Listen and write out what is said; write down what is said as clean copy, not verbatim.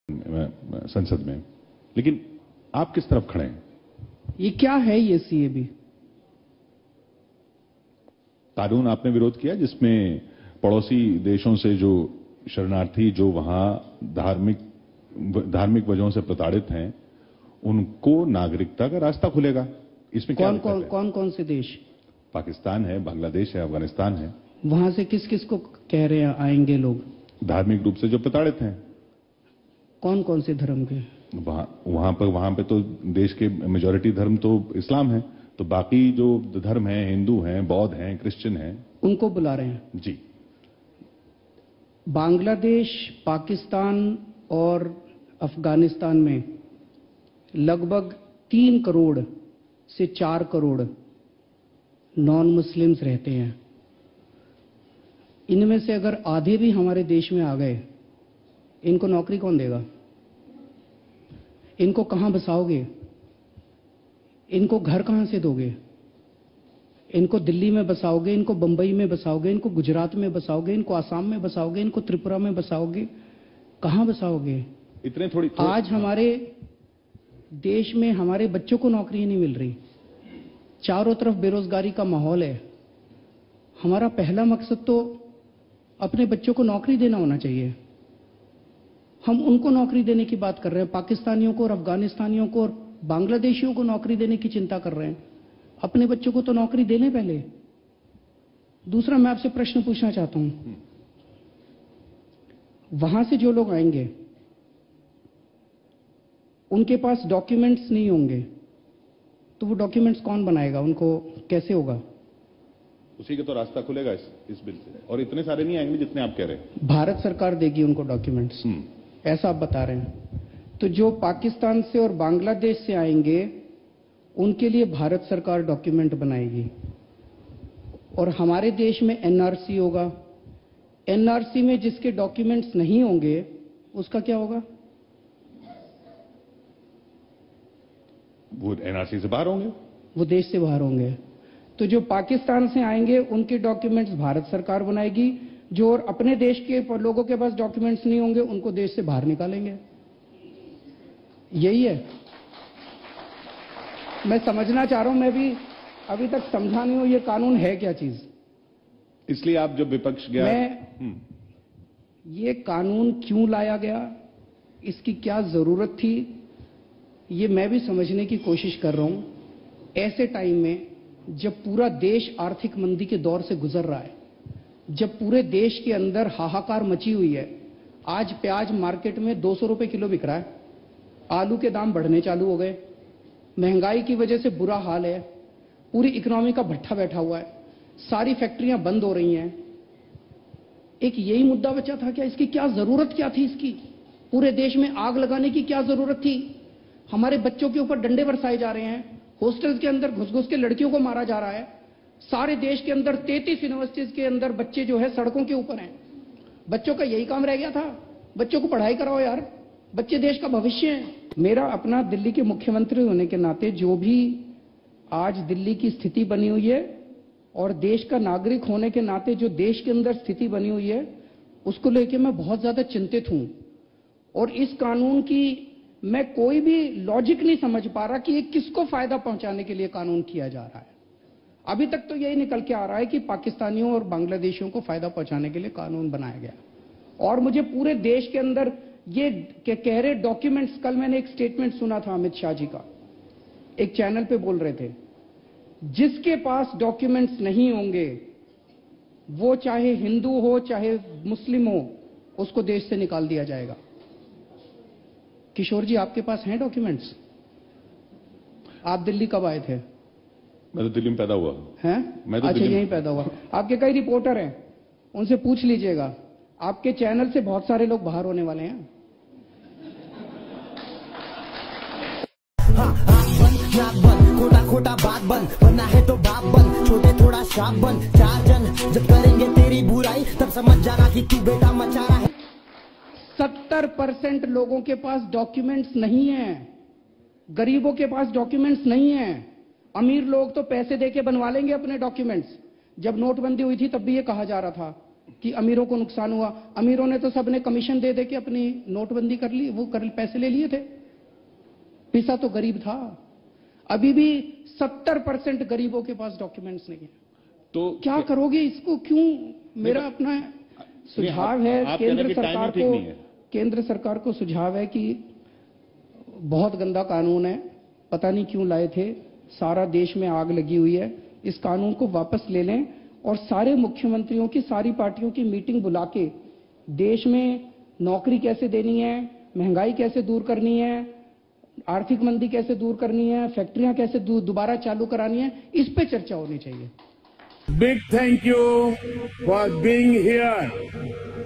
संसद में, लेकिन आप किस तरफ खड़े हैं? ये क्या है ये सीएबी? कानून आपने विरोध किया जिसमें पड़ोसी देशों से जो शरणार्थी जो वहां धार्मिक वजहों से प्रताड़ित हैं उनको नागरिकता का रास्ता खुलेगा। इसमें कौन से देश? पाकिस्तान है, बांग्लादेश है, अफगानिस्तान है। वहां से किस किस को कह रहे हैं आएंगे लोग? धार्मिक रूप से जो प्रताड़ित हैं। कौन से धर्म के? वहां पे तो देश के मेजॉरिटी धर्म तो इस्लाम है, तो बाकी जो धर्म है, हिंदू हैं, बौद्ध हैं, क्रिश्चियन हैं, उनको बुला रहे हैं जी। बांग्लादेश, पाकिस्तान और अफगानिस्तान में लगभग 3 करोड़ से 4 करोड़ नॉन मुस्लिम्स रहते हैं। इनमें से अगर आधे भी हमारे देश में आ गए, इनको नौकरी कौन देगा? इनको कहां बसाओगे? इनको घर कहां से दोगे? इनको दिल्ली में बसाओगे, इनको बंबई में बसाओगे, इनको गुजरात में बसाओगे, इनको आसाम में बसाओगे, इनको त्रिपुरा में बसाओगे, कहां बसाओगे? इतने थोड़ी आज हमारे देश में हमारे बच्चों को नौकरी नहीं मिल रही, चारों तरफ बेरोजगारी का माहौल है। हमारा पहला मकसद तो अपने बच्चों को नौकरी देना होना चाहिए। हम उनको नौकरी देने की बात कर रहे हैं, पाकिस्तानियों को और अफगानिस्तानियों को और बांग्लादेशियों को नौकरी देने की चिंता कर रहे हैं। अपने बच्चों को तो नौकरी देने पहले। दूसरा, मैं आपसे प्रश्न पूछना चाहता हूं, वहां से जो लोग आएंगे उनके पास डॉक्यूमेंट्स नहीं होंगे, तो वो डॉक्यूमेंट्स कौन बनाएगा? उनको कैसे होगा? उसी का तो रास्ता खुलेगा इस बिल से। और इतने सारे नहीं आएंगे जितने आप कह रहे हैं। भारत सरकार देगी उनको डॉक्यूमेंट्स, ऐसा आप बता रहे हैं। तो जो पाकिस्तान से और बांग्लादेश से आएंगे उनके लिए भारत सरकार डॉक्यूमेंट बनाएगी। और हमारे देश में एनआरसी होगा। एनआरसी में जिसके डॉक्यूमेंट्स नहीं होंगे उसका क्या होगा? वो एनआरसी से बाहर होंगे, वो देश से बाहर होंगे। तो जो पाकिस्तान से आएंगे उनके डॉक्यूमेंट्स भारत सरकार बनाएगी, जो और अपने देश के लोगों के पास डॉक्यूमेंट्स नहीं होंगे उनको देश से बाहर निकालेंगे। यही है। मैं समझना चाह रहा हूं, मैं भी अभी तक समझा नहीं हूं ये कानून है क्या चीज। इसलिए आप जब विपक्ष गया, ये कानून क्यों लाया गया, इसकी क्या जरूरत थी, ये मैं भी समझने की कोशिश कर रहा हूं। ऐसे टाइम में जब पूरा देश आर्थिक मंदी के दौर से गुजर रहा है, जब पूरे देश के अंदर हाहाकार मची हुई है, आज प्याज मार्केट में 200 रुपए किलो बिक रहा है, आलू के दाम बढ़ने चालू हो गए, महंगाई की वजह से बुरा हाल है, पूरी इकोनॉमी का भट्ठा बैठा हुआ है, सारी फैक्ट्रियां बंद हो रही हैं। एक यही मुद्दा बचा था क्या? इसकी क्या जरूरत क्या थी? इसकी पूरे देश में आग लगाने की क्या जरूरत थी? हमारे बच्चों के ऊपर डंडे बरसाए जा रहे हैं, हॉस्टल्स के अंदर घुस घुस के लड़कियों को मारा जा रहा है, सारे देश के अंदर 33 यूनिवर्सिटीज के अंदर बच्चे जो है सड़कों के ऊपर हैं। बच्चों का यही काम रह गया था? बच्चों को पढ़ाई कराओ यार, बच्चे देश का भविष्य हैं। मेरा अपना दिल्ली के मुख्यमंत्री होने के नाते जो भी आज दिल्ली की स्थिति बनी हुई है और देश का नागरिक होने के नाते जो देश के अंदर स्थिति बनी हुई है उसको लेकर मैं बहुत ज्यादा चिंतित हूं। और इस कानून की मैं कोई भी लॉजिक नहीं समझ पा रहा कि ये किसको फायदा पहुंचाने के लिए कानून किया जा रहा है। अभी तक तो यही निकल के आ रहा है कि पाकिस्तानियों और बांग्लादेशियों को फायदा पहुंचाने के लिए कानून बनाया गया। और मुझे पूरे देश के अंदर ये कह रहे डॉक्यूमेंट्स, कल मैंने एक स्टेटमेंट सुना था अमित शाह जी का, एक चैनल पे बोल रहे थे, जिसके पास डॉक्यूमेंट्स नहीं होंगे वो चाहे हिंदू हो चाहे मुस्लिम हो उसको देश से निकाल दिया जाएगा। किशोर जी, आपके पास हैं डॉक्यूमेंट्स? आप दिल्ली कब आए थे? मैं तो दिल्ली में पैदा हुआ। हैं? मैं तो अच्छा, यहीं पैदा हुआ। आपके कई रिपोर्टर हैं, उनसे पूछ लीजिएगा। आपके चैनल से बहुत सारे लोग बाहर होने वाले हैं। खोटा खोटा बात बन, बनना है तो बाप बन, छोटे थोड़ा शाप बन, 4 जन जब करेंगे तेरी बुराई तब समझ जाना कि तू बेटा मचा रहा है। 70% लोगों के पास डॉक्यूमेंट्स नहीं है, गरीबों के पास डॉक्यूमेंट्स नहीं है। अमीर लोग तो पैसे देके बनवा लेंगे अपने डॉक्यूमेंट्स। जब नोटबंदी हुई थी तब भी ये कहा जा रहा था कि अमीरों को नुकसान हुआ। अमीरों ने तो सबने कमीशन दे दे के अपनी नोटबंदी कर ली, वो पैसे ले लिए थे। पिसा तो गरीब था। अभी भी 70% गरीबों के पास डॉक्यूमेंट्स नहीं है। तो क्या करोगे इसको? क्यों? मेरा अपना सुझाव है केंद्र सरकार को सुझाव है कि बहुत गंदा कानून है, पता नहीं क्यों लाए थे, सारा देश में आग लगी हुई है। इस कानून को वापस ले लें और सारे मुख्यमंत्रियों की, सारी पार्टियों की मीटिंग बुला के देश में नौकरी कैसे देनी है, महंगाई कैसे दूर करनी है, आर्थिक मंदी कैसे दूर करनी है, फैक्ट्रियां कैसे दोबारा चालू करानी है, इस पे चर्चा होनी चाहिए। Big thank you for being here.